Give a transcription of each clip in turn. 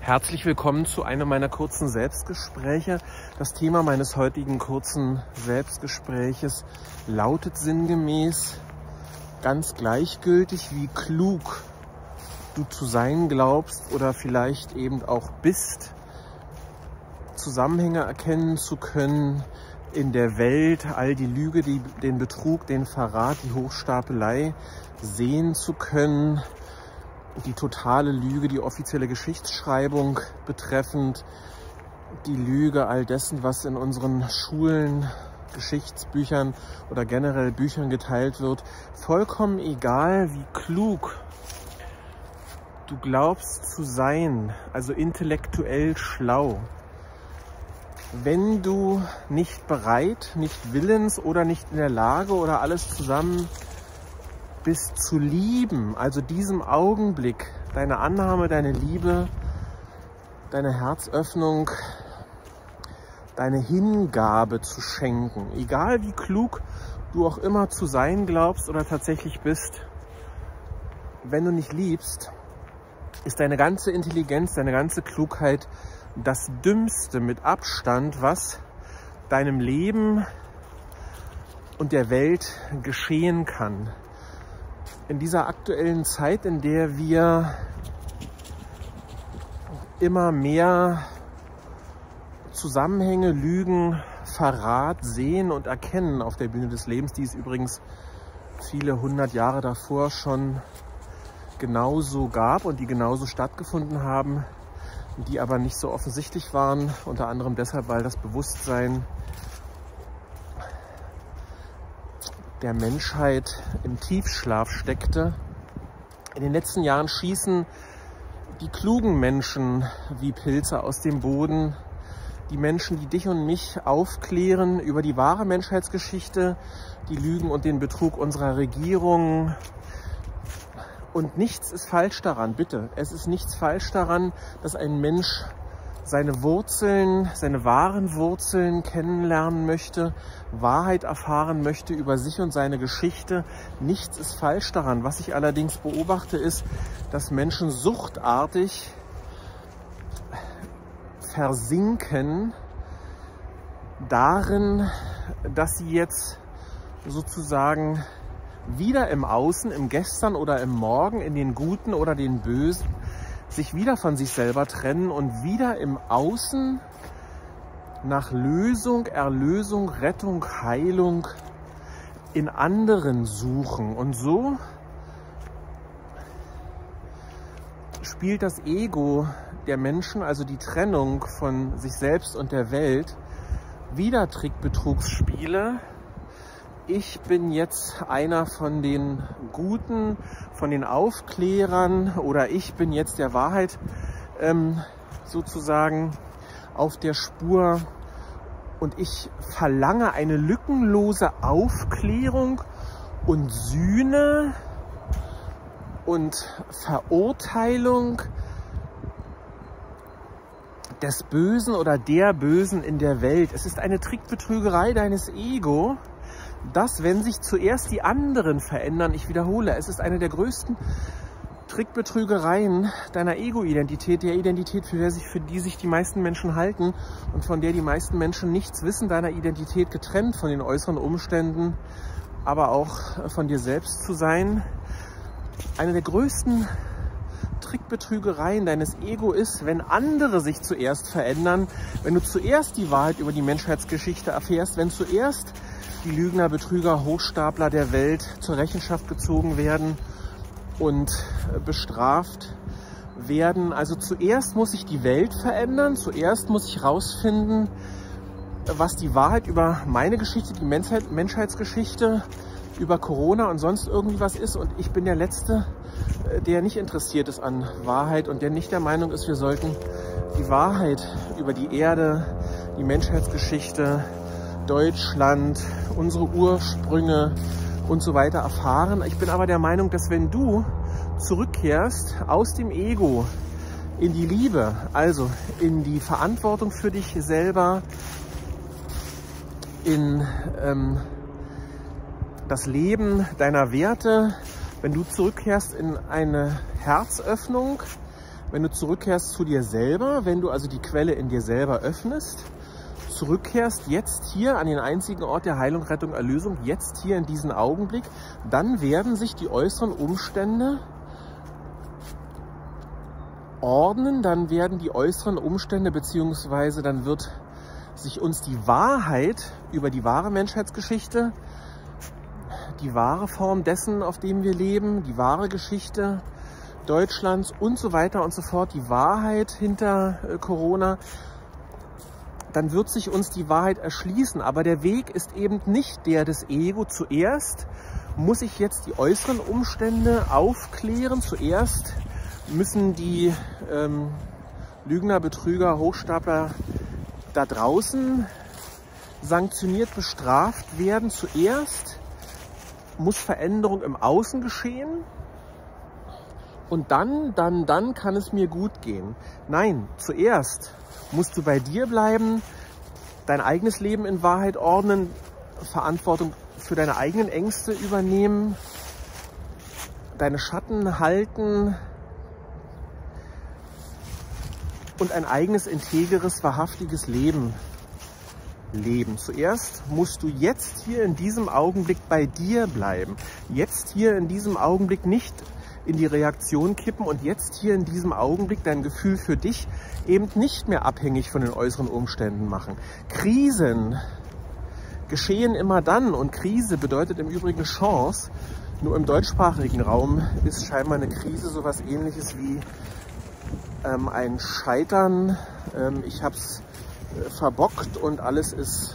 Herzlich willkommen zu einem meiner kurzen Selbstgespräche. Das Thema meines heutigen kurzen Selbstgespräches lautet sinngemäß: ganz gleichgültig, wie klug du zu sein glaubst oder vielleicht eben auch bist, Zusammenhänge erkennen zu können in der Welt, all die Lüge, den Betrug, den Verrat, die Hochstapelei sehen zu können, die totale Lüge, die offizielle Geschichtsschreibung betreffend, die Lüge all dessen, was in unseren Schulen, Geschichtsbüchern oder generell Büchern geteilt wird. Vollkommen egal, wie klug du glaubst zu sein, also intellektuell schlau. Wenn du nicht bereit, nicht willens oder nicht in der Lage oder alles zusammen bist zu lieben, also diesem Augenblick, deine Annahme, deine Liebe, deine Herzöffnung, deine Hingabe zu schenken, egal wie klug du auch immer zu sein glaubst oder tatsächlich bist, wenn du nicht liebst, ist deine ganze Intelligenz, deine ganze Klugheit das Dümmste mit Abstand, was deinem Leben und der Welt geschehen kann. In dieser aktuellen Zeit, in der wir immer mehr Zusammenhänge, Lügen, Verrat sehen und erkennen auf der Bühne des Lebens, die es übrigens viele hundert Jahre davor schon genauso gab und die genauso stattgefunden haben, die aber nicht so offensichtlich waren, unter anderem deshalb, weil das Bewusstsein der Menschheit im Tiefschlaf steckte. In den letzten Jahren schießen die klugen Menschen wie Pilze aus dem Boden. Die Menschen, die dich und mich aufklären über die wahre Menschheitsgeschichte, die Lügen und den Betrug unserer Regierung. Und nichts ist falsch daran, bitte. Es ist nichts falsch daran, dass ein Mensch seine Wurzeln, seine wahren Wurzeln kennenlernen möchte, Wahrheit erfahren möchte über sich und seine Geschichte. Nichts ist falsch daran. Was ich allerdings beobachte, ist, dass Menschen suchtartig versinken darin, dass sie jetzt sozusagen wieder im Außen, im Gestern oder im Morgen, in den Guten oder den Bösen, sich wieder von sich selber trennen und wieder im Außen nach Lösung, Erlösung, Rettung, Heilung in anderen suchen. Und so spielt das Ego der Menschen, also die Trennung von sich selbst und der Welt, wieder Trickbetrugsspiele. Ich bin jetzt einer von den Guten, von den Aufklärern, oder ich bin jetzt der Wahrheit sozusagen auf der Spur und ich verlange eine lückenlose Aufklärung und Sühne und Verurteilung des Bösen oder der Bösen in der Welt. Es ist eine Trickbetrügerei deines Ego, dass, wenn sich zuerst die anderen verändern, ich wiederhole, es ist eine der größten Trickbetrügereien deiner Ego-Identität, der Identität, für die sich die meisten Menschen halten und von der die meisten Menschen nichts wissen, deiner Identität getrennt von den äußeren Umständen, aber auch von dir selbst zu sein. Eine der größten Trickbetrügereien deines Ego ist, wenn andere sich zuerst verändern, wenn du zuerst die Wahrheit über die Menschheitsgeschichte erfährst, wenn zuerst die Lügner, Betrüger, Hochstapler der Welt zur Rechenschaft gezogen werden und bestraft werden. Also zuerst muss sich die Welt verändern, zuerst muss ich herausfinden, was die Wahrheit über meine Geschichte, die Menschheitsgeschichte, über Corona und sonst irgendwie was ist. Und ich bin der Letzte, der nicht interessiert ist an Wahrheit und der nicht der Meinung ist, wir sollten die Wahrheit über die Erde, die Menschheitsgeschichte, Deutschland, unsere Ursprünge und so weiter erfahren. Ich bin aber der Meinung, dass wenn du zurückkehrst aus dem Ego in die Liebe, also in die Verantwortung für dich selber, in das Leben deiner Werte, wenn du zurückkehrst in eine Herzöffnung, wenn du zurückkehrst zu dir selber, wenn du also die Quelle in dir selber öffnest, zurückkehrst jetzt hier an den einzigen Ort der Heilung, Rettung, Erlösung, jetzt hier in diesen Augenblick, dann werden sich die äußeren Umstände ordnen, dann werden die äußeren Umstände, beziehungsweise dann wird sich uns die Wahrheit über die wahre Menschheitsgeschichte, die wahre Form dessen, auf dem wir leben, die wahre Geschichte Deutschlands und so weiter und so fort, die Wahrheit hinter Corona, dann wird sich uns die Wahrheit erschließen. Aber der Weg ist eben nicht der des Ego. Zuerst muss ich jetzt die äußeren Umstände aufklären. Zuerst müssen die Lügner, Betrüger, Hochstapler da draußen sanktioniert, bestraft werden. Zuerst muss Veränderung im Außen geschehen. Und dann kann es mir gut gehen. Nein, zuerst musst du bei dir bleiben, dein eigenes Leben in Wahrheit ordnen, Verantwortung für deine eigenen Ängste übernehmen, deine Schatten halten und ein eigenes, integeres, wahrhaftiges Leben leben. Zuerst musst du jetzt hier in diesem Augenblick bei dir bleiben. Jetzt hier in diesem Augenblick nicht in die Reaktion kippen und jetzt hier in diesem Augenblick dein Gefühl für dich eben nicht mehr abhängig von den äußeren Umständen machen. Krisen geschehen immer dann und Krise bedeutet im Übrigen Chance. Nur im deutschsprachigen Raum ist scheinbar eine Krise sowas Ähnliches wie ein Scheitern. Ich habe es verbockt und alles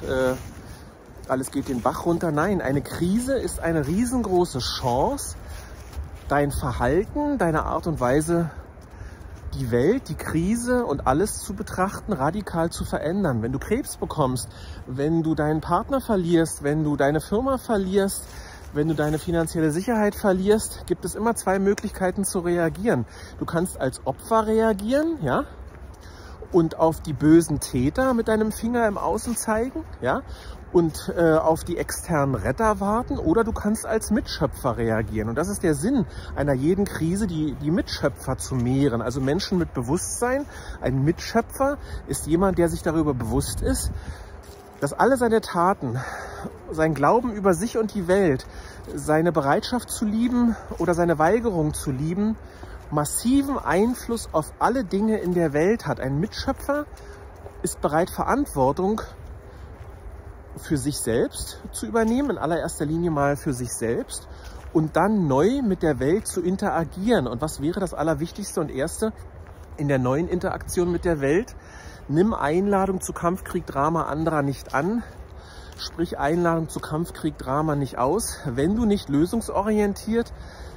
geht den Bach runter. Nein, eine Krise ist eine riesengroße Chance, dein Verhalten, deine Art und Weise, die Welt, die Krise und alles zu betrachten, radikal zu verändern. Wenn du Krebs bekommst, wenn du deinen Partner verlierst, wenn du deine Firma verlierst, wenn du deine finanzielle Sicherheit verlierst, gibt es immer zwei Möglichkeiten zu reagieren. Du kannst als Opfer reagieren, ja, und auf die bösen Täter mit deinem Finger im Außen zeigen, ja, und auf die externen Retter warten, oder du kannst als Mitschöpfer reagieren. Und das ist der Sinn einer jeden Krise, die Mitschöpfer zu mehren, also Menschen mit Bewusstsein. Ein Mitschöpfer ist jemand, der sich darüber bewusst ist, dass alle seine Taten, sein Glauben über sich und die Welt, seine Bereitschaft zu lieben oder seine Weigerung zu lieben, massiven Einfluss auf alle Dinge in der Welt hat. Ein Mitschöpfer ist bereit, Verantwortung für sich selbst zu übernehmen, in allererster Linie mal für sich selbst und dann neu mit der Welt zu interagieren. Und was wäre das Allerwichtigste und Erste in der neuen Interaktion mit der Welt? Nimm Einladung zu Kampf, Krieg, Drama anderer nicht an. Sprich Einladung zu Kampf, Krieg, Drama nicht aus. Wenn du nicht lösungsorientiert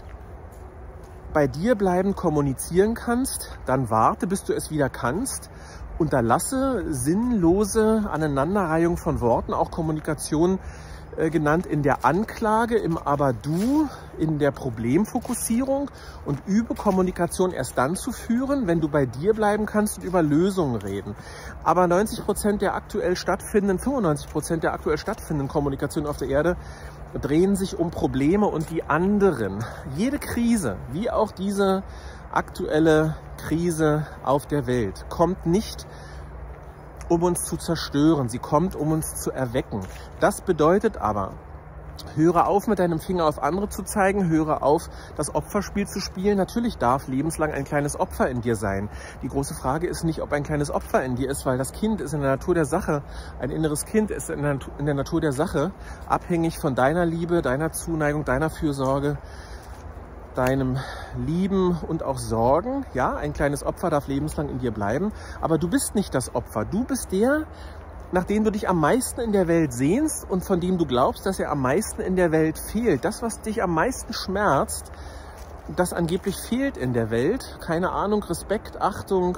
bei dir bleiben kommunizieren kannst, dann warte, bis du es wieder kannst. Unterlasse sinnlose Aneinanderreihung von Worten, auch Kommunikation genannt, in der Anklage, im Aber-Du, in der Problemfokussierung, und übe Kommunikation erst dann zu führen, wenn du bei dir bleiben kannst und über Lösungen reden. Aber 90% der aktuell stattfindenden, 95% der aktuell stattfindenden Kommunikation auf der Erde drehen sich um Probleme und die anderen. Jede Krise, wie auch diese aktuelle Krise auf der Welt, kommt nicht, um uns zu zerstören. Sie kommt, um uns zu erwecken. Das bedeutet aber, höre auf, mit deinem Finger auf andere zu zeigen. Höre auf, das Opferspiel zu spielen. Natürlich darf lebenslang ein kleines Opfer in dir sein. Die große Frage ist nicht, ob ein kleines Opfer in dir ist, weil das Kind ist in der Natur der Sache. Ein inneres Kind ist in der Natur der Sache abhängig von deiner Liebe, deiner Zuneigung, deiner Fürsorge, deinem Lieben und auch Sorgen. Ja, ein kleines Opfer darf lebenslang in dir bleiben, aber du bist nicht das Opfer. Du bist der, nach dem du dich am meisten in der Welt sehnst und von dem du glaubst, dass er am meisten in der Welt fehlt. Das, was dich am meisten schmerzt, das angeblich fehlt in der Welt. Keine Ahnung, Respekt, Achtung,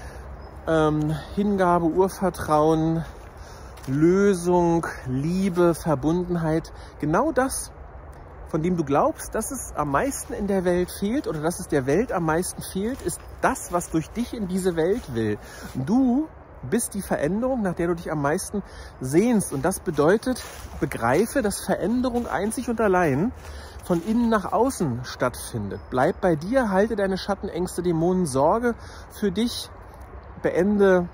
Hingabe, Urvertrauen, Lösung, Liebe, Verbundenheit. Genau das, von dem du glaubst, dass es am meisten in der Welt fehlt oder dass es der Welt am meisten fehlt, ist das, was durch dich in diese Welt will. Du bist die Veränderung, nach der du dich am meisten sehnst. Und das bedeutet, begreife, dass Veränderung einzig und allein von innen nach außen stattfindet. Bleib bei dir, halte deine Schatten, Ängste, Dämonen, sorge für dich, beende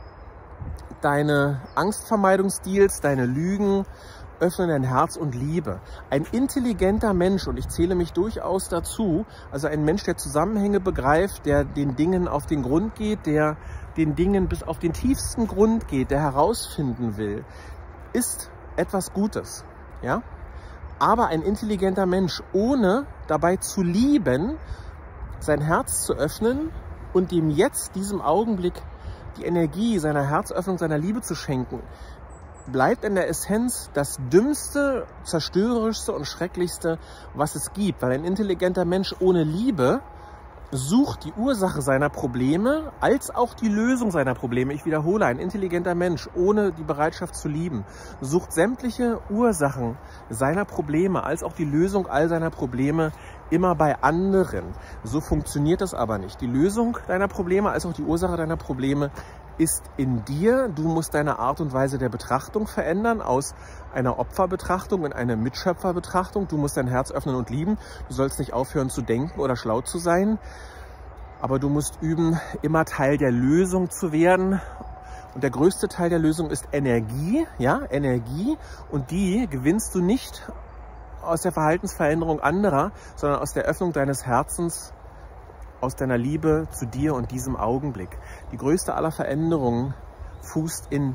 deine Angstvermeidungsdeals, deine Lügen, öffne dein Herz und liebe. Ein intelligenter Mensch, und ich zähle mich durchaus dazu, also ein Mensch, der Zusammenhänge begreift, der den Dingen auf den Grund geht, der den Dingen bis auf den tiefsten Grund geht, der herausfinden will, ist etwas Gutes. Ja? Aber ein intelligenter Mensch, ohne dabei zu lieben, sein Herz zu öffnen und dem jetzt, diesem Augenblick, die Energie seiner Herzöffnung, seiner Liebe zu schenken, bleibt in der Essenz das Dümmste, Zerstörerischste und Schrecklichste, was es gibt. Weil ein intelligenter Mensch ohne Liebe sucht die Ursache seiner Probleme als auch die Lösung seiner Probleme. Ich wiederhole, ein intelligenter Mensch ohne die Bereitschaft zu lieben sucht sämtliche Ursachen seiner Probleme als auch die Lösung all seiner Probleme immer bei anderen. So funktioniert das aber nicht. Die Lösung deiner Probleme als auch die Ursache deiner Probleme ist in dir. Du musst deine Art und Weise der Betrachtung verändern, aus einer Opferbetrachtung in eine Mitschöpferbetrachtung. Du musst dein Herz öffnen und lieben. Du sollst nicht aufhören zu denken oder schlau zu sein. Aber du musst üben, immer Teil der Lösung zu werden. Und der größte Teil der Lösung ist Energie. Ja, Energie. Und die gewinnst du nicht aus der Verhaltensveränderung anderer, sondern aus der Öffnung deines Herzens, aus deiner Liebe zu dir und diesem Augenblick. Die größte aller Veränderungen fußt in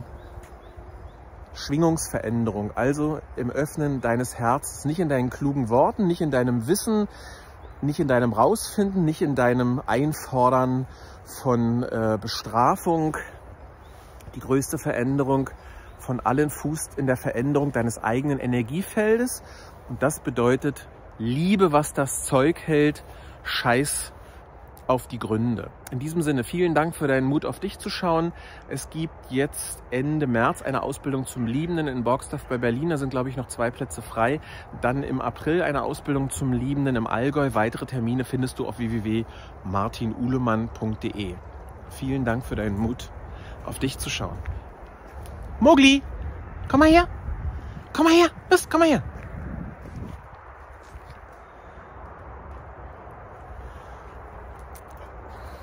Schwingungsveränderung, also im Öffnen deines Herzens, nicht in deinen klugen Worten, nicht in deinem Wissen, nicht in deinem Rausfinden, nicht in deinem Einfordern von Bestrafung. Die größte Veränderung von allen fußt in der Veränderung deines eigenen Energiefeldes. Und das bedeutet, liebe, was das Zeug hält, scheiß auf die Gründe. In diesem Sinne, vielen Dank für deinen Mut, auf dich zu schauen. Es gibt jetzt Ende März eine Ausbildung zum Liebenden in Borgstaff bei Berlin. Da sind, glaube ich, noch 2 Plätze frei. Dann im April eine Ausbildung zum Liebenden im Allgäu. Weitere Termine findest du auf www.martinuhlemann.de. Vielen Dank für deinen Mut, auf dich zu schauen. Mogli, komm mal her. Komm mal her. Los, komm mal her.